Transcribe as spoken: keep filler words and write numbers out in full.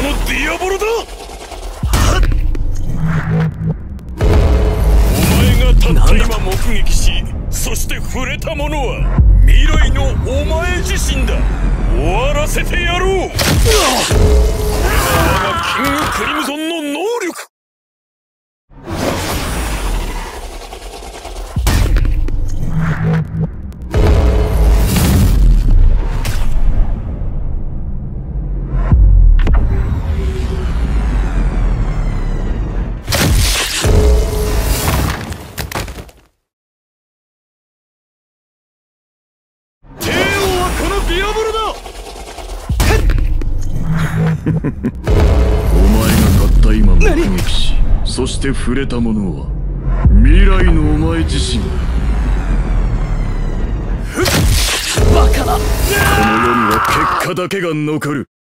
のディアボロだ。お前がたった今目撃し、そして触れたものは未来のお前自身だ。終わらせてやろう。これが我がキングクリムゾンの能力。 お前がたった今目撃し、そして触れたものは未来のお前自身だ。バカだ。この世には結果だけが残る。